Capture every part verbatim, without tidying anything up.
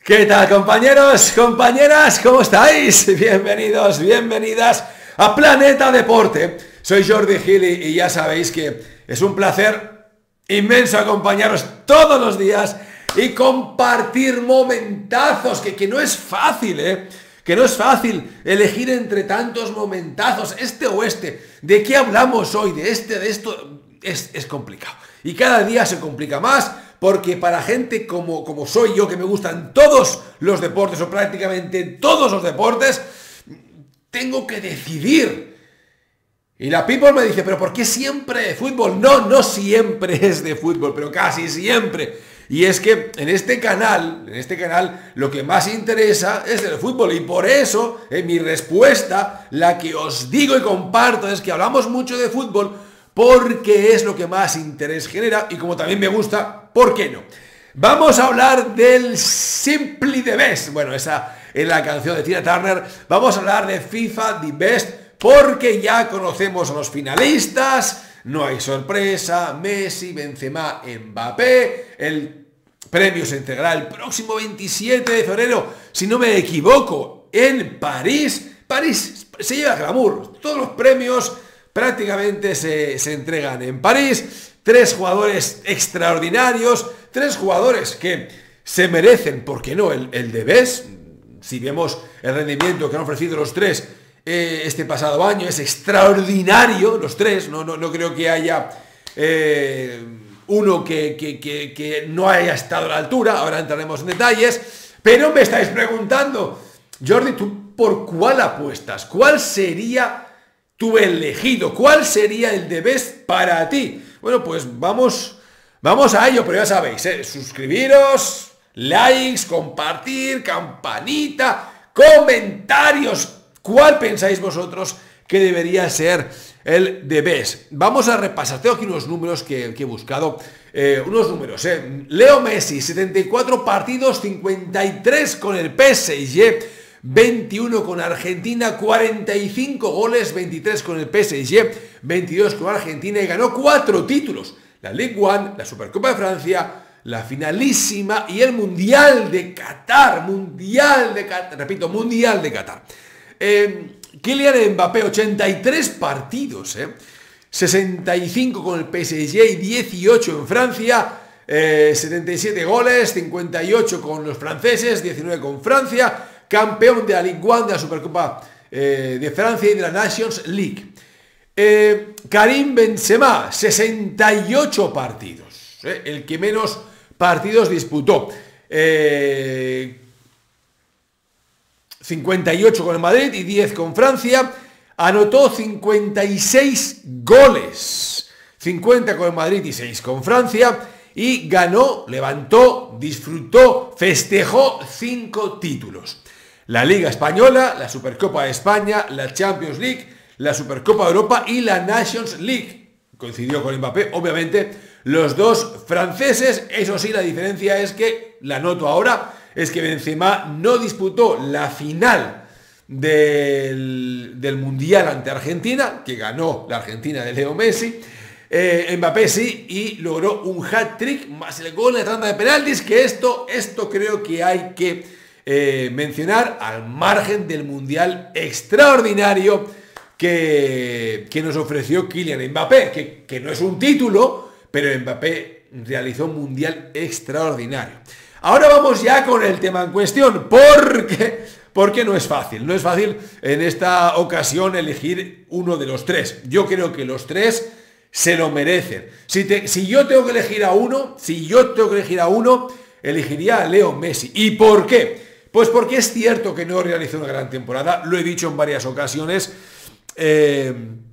¿Qué tal, compañeros, compañeras? ¿Cómo estáis? Bienvenidos, bienvenidas a Planeta Deporte. Soy Jordi Gili y ya sabéis que es un placer inmenso acompañaros todos los días y compartir momentazos, que, que no es fácil, ¿eh? Que no es fácil elegir entre tantos momentazos, este o este. ¿De qué hablamos hoy? ¿De este, de esto? Es, es complicado. Y cada día se complica más, porque para gente como, como soy yo, que me gustan todos los deportes, o prácticamente todos los deportes, tengo que decidir. Y la people me dice, ¿pero por qué siempre de fútbol? No, no siempre es de fútbol, pero casi siempre. Y es que en este canal, en este canal, lo que más interesa es el fútbol. Y por eso, eh, mi respuesta, la que os digo y comparto, es que hablamos mucho de fútbol, porque es lo que más interés genera, y como también me gusta, ¿por qué no? Vamos a hablar del Simply the Best. Bueno, esa es la canción de Tina Turner. Vamos a hablar de FIFA The Best, porque ya conocemos a los finalistas. No hay sorpresa. Messi, Benzema, Mbappé. El premio se entregará el próximo veintisiete de febrero, si no me equivoco, en París. París se lleva glamour. Todos los premios prácticamente se, se entregan en París. Tres jugadores extraordinarios, tres jugadores que se merecen, ¿por qué no?, el, el de Best. Si vemos el rendimiento que han ofrecido los tres eh, este pasado año, es extraordinario, los tres. No, no, no creo que haya eh, uno que, que, que, que no haya estado a la altura. Ahora entraremos en detalles. Pero me estáis preguntando, Jordi, ¿tú por cuál apuestas? ¿Cuál sería tu elegido? ¿Cuál sería el de Best para ti? Bueno, pues vamos, vamos a ello, pero ya sabéis, ¿eh? Suscribiros, likes, compartir, campanita, comentarios. ¿Cuál pensáis vosotros que debería ser el de Best? Vamos a repasar, tengo aquí unos números que, que he buscado, eh, unos números, ¿eh? Leo Messi, setenta y cuatro partidos, cincuenta y tres con el P S G, veintiuno con Argentina, cuarenta y cinco goles, veintitrés con el P S G, veintidós con Argentina, y ganó cuatro títulos: la Ligue uno, la Supercopa de Francia, la finalísima y el Mundial de Qatar. Mundial de Qatar, repito, Mundial de Qatar. Eh, Kylian Mbappé, ochenta y tres partidos, eh, sesenta y cinco con el P S G y dieciocho en Francia, eh, setenta y siete goles, cincuenta y ocho con los franceses, diecinueve con Francia. Campeón de la Ligue uno, de la Supercopa eh, de Francia y de la Nations League. Eh, Karim Benzema, sesenta y ocho partidos, eh, el que menos partidos disputó. Eh, cincuenta y ocho con el Madrid y diez con Francia. Anotó cincuenta y seis goles, cincuenta con el Madrid y seis con Francia. Y ganó, levantó, disfrutó, festejó cinco títulos: la Liga Española, la Supercopa de España, la Champions League, la Supercopa de Europa y la Nations League. Coincidió con Mbappé, obviamente, los dos franceses. Eso sí, la diferencia es que, la noto ahora, es que Benzema no disputó la final del, del Mundial ante Argentina, que ganó la Argentina de Leo Messi. Eh, Mbappé sí, y logró un hat-trick más el gol en la tanda de penaltis, que esto, esto creo que hay que Eh, mencionar, al margen del mundial extraordinario que, que nos ofreció Kylian Mbappé, que, que no es un título, pero Mbappé realizó un mundial extraordinario. Ahora vamos ya con el tema en cuestión, porque, porque no es fácil, no es fácil en esta ocasión elegir uno de los tres. Yo creo que los tres se lo merecen. Si, te, si yo tengo que elegir a uno, si yo tengo que elegir a uno, elegiría a Leo Messi. ¿Y por qué? Pues porque es cierto que no realizó una gran temporada, lo he dicho en varias ocasiones, eh,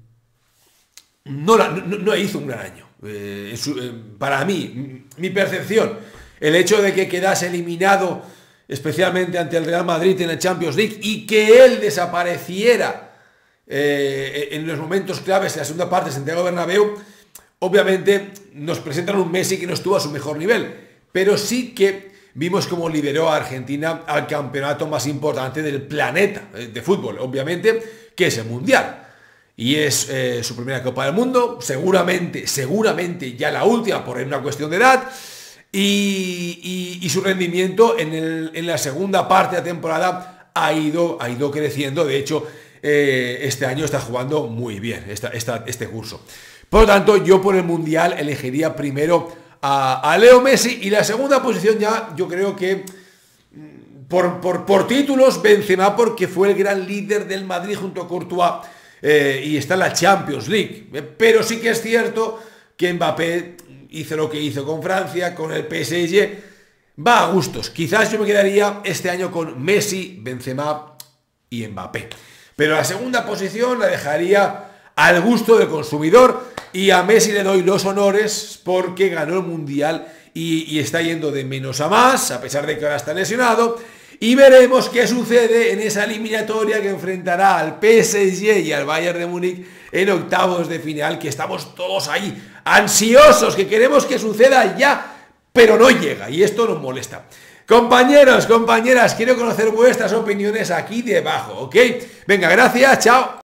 no, la, no, no hizo un gran año. Eh, su, eh, para mí, mi percepción, el hecho de que quedase eliminado, especialmente ante el Real Madrid en la Champions League, y que él desapareciera eh, en los momentos claves de la segunda parte de Santiago Bernabéu, obviamente nos presentan un Messi que no estuvo a su mejor nivel, pero sí que vimos cómo lideró a Argentina al campeonato más importante del planeta de fútbol, obviamente, que es el Mundial. Y es eh, su primera Copa del Mundo, seguramente, seguramente ya la última por una cuestión de edad. y, y, y su rendimiento en, el, en la segunda parte de la temporada ha ido, ha ido creciendo. De hecho, eh, este año está jugando muy bien esta, esta, este curso. Por lo tanto, yo por el Mundial elegiría primero a, a Leo Messi, y la segunda posición ya yo creo que por, por, por títulos Benzema, porque fue el gran líder del Madrid junto a Courtois, eh, y está en la Champions League. Pero sí que es cierto que Mbappé hizo lo que hizo con Francia, con el P S G, va a gustos. Quizás yo me quedaría este año con Messi, Benzema y Mbappé. Pero la segunda posición la dejaría al gusto del consumidor, y a Messi le doy los honores porque ganó el Mundial y, y está yendo de menos a más, a pesar de que ahora está lesionado. Y veremos qué sucede en esa eliminatoria que enfrentará al P S G y al Bayern de Múnich en octavos de final, que estamos todos ahí ansiosos, que queremos que suceda ya, pero no llega, y esto nos molesta. Compañeros, compañeras, quiero conocer vuestras opiniones aquí debajo, ¿ok? Venga, gracias, chao.